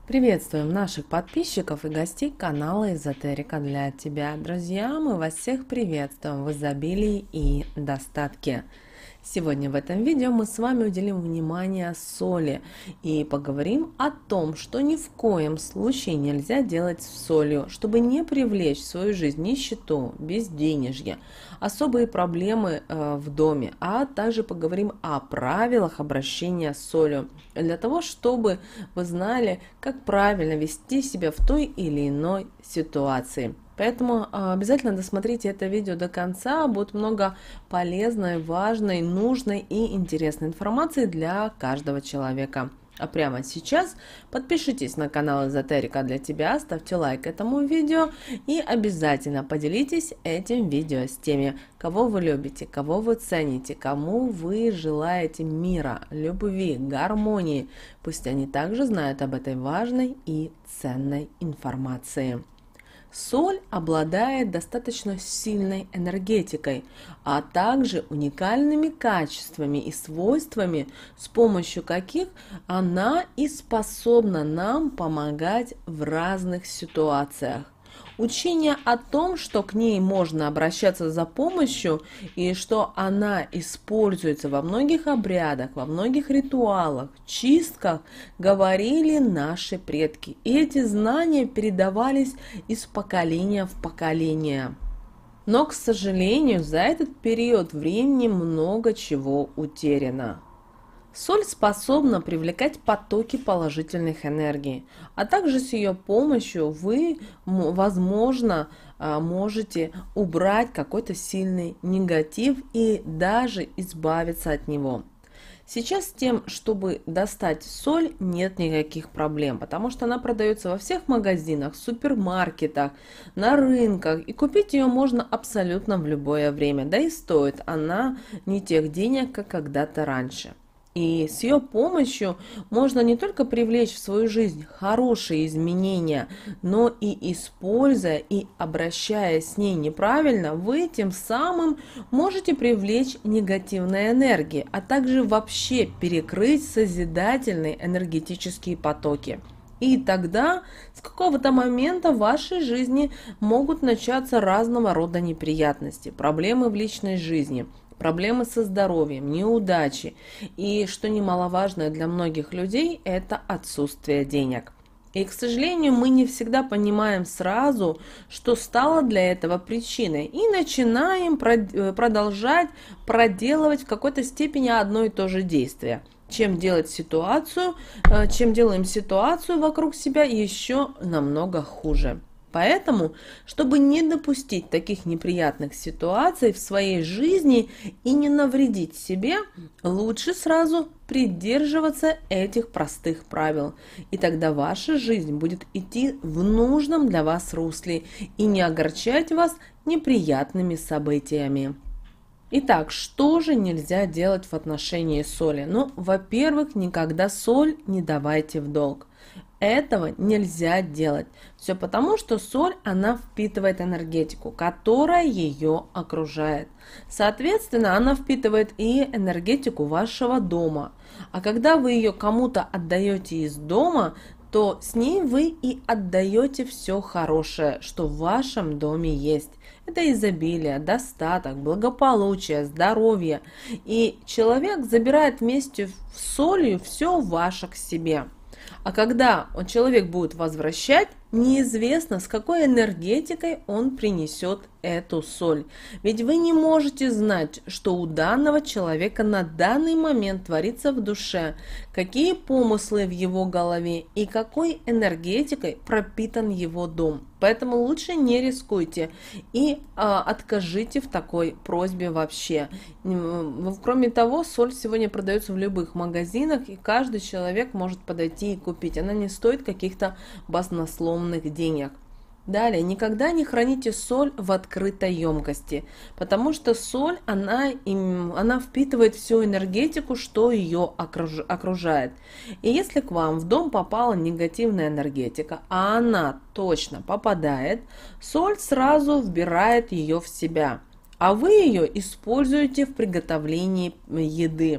Приветствуем наших подписчиков и гостей канала Эзотерика для тебя. Друзья, мы вас всех приветствуем в изобилии и достатке. Сегодня в этом видео мы с вами уделим внимание соли и поговорим о том, что ни в коем случае нельзя делать с солью, чтобы не привлечь в свою жизнь нищету, безденежье, особые проблемы в доме, а также поговорим о правилах обращения с солью, для того, чтобы вы знали, как правильно вести себя в той или иной ситуации. Поэтому обязательно досмотрите это видео до конца, будет много полезной, важной, нужной и интересной информации для каждого человека. А прямо сейчас подпишитесь на канал Эзотерика для тебя, ставьте лайк этому видео и обязательно поделитесь этим видео с теми, кого вы любите, кого вы цените, кому вы желаете мира, любви, гармонии. Пусть они также знают об этой важной и ценной информации. Соль обладает достаточно сильной энергетикой, а также уникальными качествами и свойствами, с помощью каких она и способна нам помогать в разных ситуациях. Учение о том, что к ней можно обращаться за помощью и что она используется во многих обрядах, во многих ритуалах, чистках, говорили наши предки. И эти знания передавались из поколения в поколение. Но, к сожалению, за этот период времени много чего утеряно. Соль способна привлекать потоки положительных энергий, а также с ее помощью вы, возможно, можете убрать какой-то сильный негатив и даже избавиться от него. Сейчас с тем, чтобы достать соль, нет никаких проблем, потому что она продается во всех магазинах, супермаркетах, на рынках, и купить ее можно абсолютно в любое время, да и стоит она не тех денег, как когда-то раньше. И с ее помощью можно не только привлечь в свою жизнь хорошие изменения, но и используя и обращаясь с ней неправильно, вы тем самым можете привлечь негативные энергии, а также вообще перекрыть созидательные энергетические потоки. И тогда с какого-то момента в вашей жизни могут начаться разного рода неприятности, проблемы в личной жизни, проблемы со здоровьем, неудачи. И, что немаловажно для многих людей, это отсутствие денег. И, к сожалению, мы не всегда понимаем сразу, что стало для этого причиной. И начинаем продолжать проделывать в какой-то степени одно и то же действие. Чем делаем ситуацию вокруг себя еще намного хуже. Поэтому, чтобы не допустить таких неприятных ситуаций в своей жизни и не навредить себе, лучше сразу придерживаться этих простых правил. И тогда ваша жизнь будет идти в нужном для вас русле и не огорчать вас неприятными событиями. Итак, что же нельзя делать в отношении соли? Ну, во-первых, никогда соль не давайте в долг. Этого нельзя делать. Все потому, что соль, она впитывает энергетику, которая ее окружает. Соответственно, она впитывает и энергетику вашего дома. А когда вы ее кому-то отдаете из дома, то с ней вы и отдаете все хорошее, что в вашем доме есть. Это изобилие, достаток, благополучие, здоровье. И человек забирает вместе с солью все ваше к себе. А когда человек будет возвращать, неизвестно, с какой энергетикой он принесет эту соль. Ведь вы не можете знать, что у данного человека на данный момент творится в душе, какие помыслы в его голове и какой энергетикой пропитан его дом. Поэтому лучше не рискуйте и откажите в такой просьбе вообще. Кроме того, соль сегодня продается в любых магазинах, и каждый человек может подойти и купить. Она не стоит каких-то баснословных денег. Далее, никогда не храните соль в открытой емкости, потому что соль, она впитывает всю энергетику, что ее окружает. И если к вам в дом попала негативная энергетика, а она точно попадает, соль сразу вбирает ее в себя, а вы ее используете в приготовлении еды.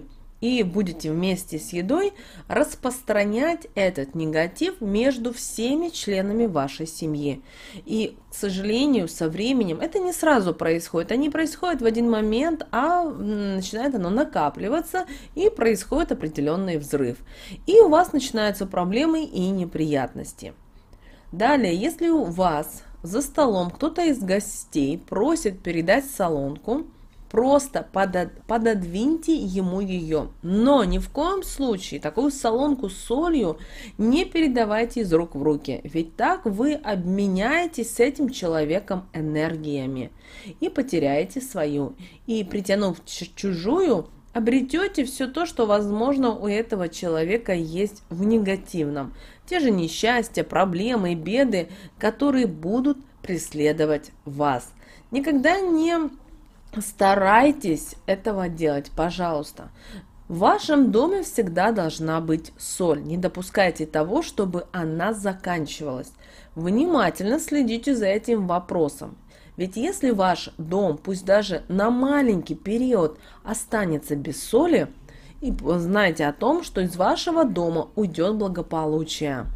и будете вместе с едой распространять этот негатив между всеми членами вашей семьи. И, к сожалению, со временем это не сразу происходит, они происходят в один момент, а начинает оно накапливаться и происходит определенный взрыв. И у вас начинаются проблемы и неприятности. Далее, если у вас за столом кто-то из гостей просит передать солонку, просто пододвиньте ему ее. Но ни в коем случае такую солонку с солью не передавайте из рук в руки. Ведь так вы обменяетесь с этим человеком энергиями и потеряете свою. И притянув чужую, обретете все то, что, возможно, у этого человека есть в негативном. Те же несчастья, проблемы и беды, которые будут преследовать вас. Никогда не старайтесь этого делать, пожалуйста. В вашем доме всегда должна быть соль. Не допускайте того, чтобы она заканчивалась. Внимательно следите за этим вопросом. Ведь если ваш дом, пусть даже на маленький период, останется без соли, и знайте о том, что из вашего дома уйдет благополучие.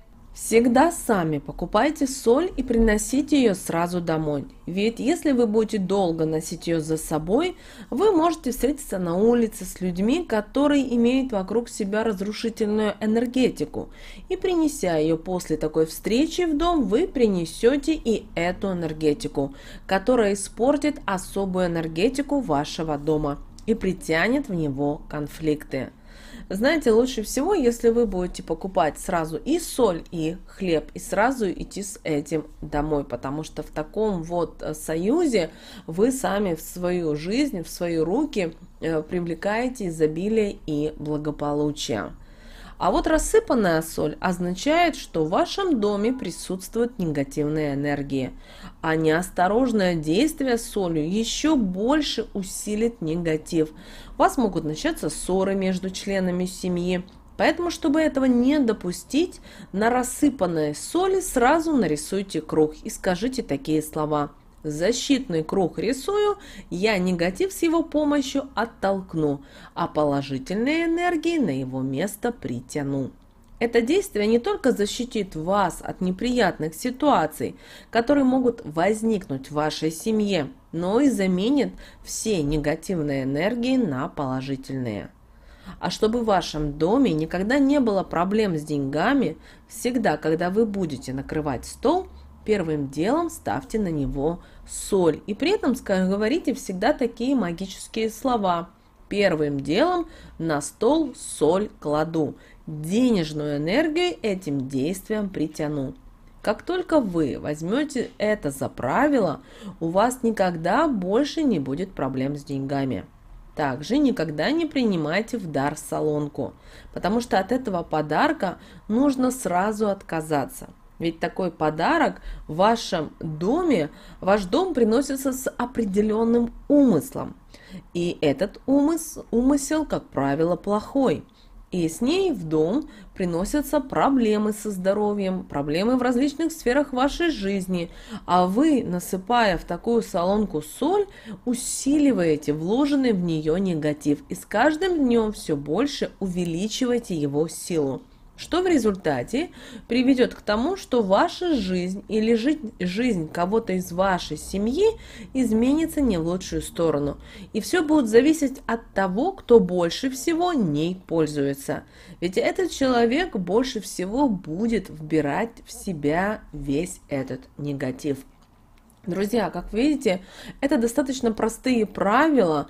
Всегда сами покупайте соль и приносите ее сразу домой. Ведь если вы будете долго носить ее за собой, вы можете встретиться на улице с людьми, которые имеют вокруг себя разрушительную энергетику. И принеся ее после такой встречи в дом, вы принесете и эту энергетику, которая испортит особую энергетику вашего дома и притянет в него конфликты. Знаете, лучше всего, если вы будете покупать сразу и соль, и хлеб, и сразу идти с этим домой, потому что в таком вот союзе вы сами в свою жизнь, в свои руки привлекаете изобилие и благополучие. А вот рассыпанная соль означает, что в вашем доме присутствуют негативные энергии, а неосторожное действие с солью еще больше усилит негатив. У вас могут начаться ссоры между членами семьи, поэтому, чтобы этого не допустить, на рассыпанной соли сразу нарисуйте круг и скажите такие слова: «Защитный круг рисую, я негатив с его помощью оттолкну, а положительные энергии на его место притяну». Это действие не только защитит вас от неприятных ситуаций, которые могут возникнуть в вашей семье, но и заменит все негативные энергии на положительные. А чтобы в вашем доме никогда не было проблем с деньгами, всегда, когда вы будете накрывать стол, первым делом ставьте на него соль. И при этом говорите всегда такие магические слова. Первым делом на стол соль кладу. Денежную энергию этим действием притяну. Как только вы возьмете это за правило, у вас никогда больше не будет проблем с деньгами. Также никогда не принимайте в дар солонку, потому что от этого подарка нужно сразу отказаться. Ведь такой подарок в вашем доме, ваш дом приносится с определенным умыслом. И этот умысел, как правило, плохой. И с ней в дом приносятся проблемы со здоровьем, проблемы в различных сферах вашей жизни. А вы, насыпая в такую солонку соль, усиливаете вложенный в нее негатив. И с каждым днем все больше увеличиваете его силу. Что в результате приведет к тому, что ваша жизнь или жизнь кого-то из вашей семьи изменится не в лучшую сторону. И все будет зависеть от того, кто больше всего ней пользуется. Ведь этот человек больше всего будет вбирать в себя весь этот негатив. Друзья, как видите, это достаточно простые правила,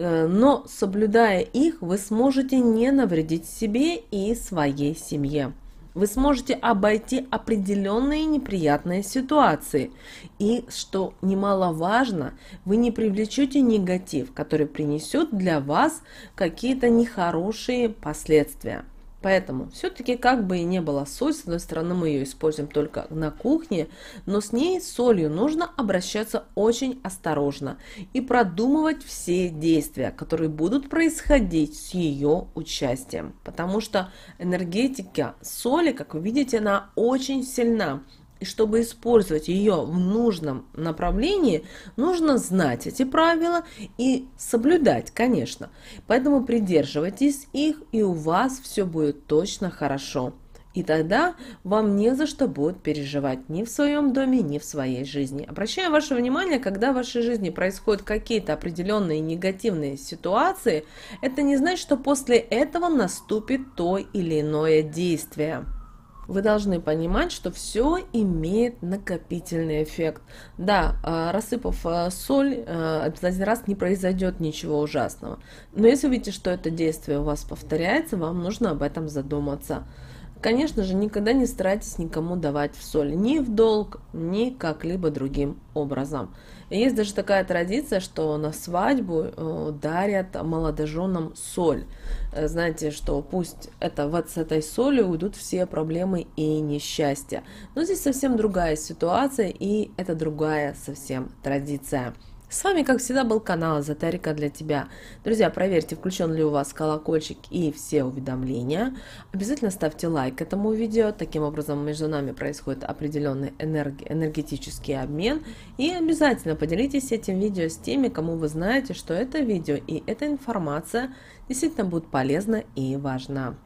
но соблюдая их, вы сможете не навредить себе и своей семье. Вы сможете обойти определенные неприятные ситуации. И, что немаловажно, вы не привлечете негатив, который принесет для вас какие-то нехорошие последствия. Поэтому все-таки, как бы и не было соль, с одной стороны мы ее используем только на кухне, но с ней, с солью, нужно обращаться очень осторожно и продумывать все действия, которые будут происходить с ее участием. Потому что энергетика соли, как вы видите, она очень сильна. И чтобы использовать ее в нужном направлении, нужно знать эти правила и соблюдать, конечно. Поэтому придерживайтесь их, и у вас все будет точно хорошо. И тогда вам не за что будет переживать ни в своем доме, ни в своей жизни. Обращаю ваше внимание, когда в вашей жизни происходят какие-то определенные негативные ситуации, это не значит, что после этого наступит то или иное действие. Вы должны понимать, что все имеет накопительный эффект. Да, рассыпав соль, один раз не произойдет ничего ужасного. Но если видите, что это действие у вас повторяется, вам нужно об этом задуматься. Конечно же, никогда не старайтесь никому давать в соль, ни в долг, ни как-либо другим образом. И есть даже такая традиция, что на свадьбу дарят молодоженам соль. Знаете, что пусть вот с этой солью уйдут все проблемы и несчастья. Но здесь совсем другая ситуация, и это другая совсем традиция. С вами, как всегда, был канал Эзотерика для тебя. Друзья, проверьте, включен ли у вас колокольчик и все уведомления. Обязательно ставьте лайк этому видео. Таким образом, между нами происходит определенный энергетический обмен. И обязательно поделитесь этим видео с теми, кому вы знаете, что это видео и эта информация действительно будет полезна и важна.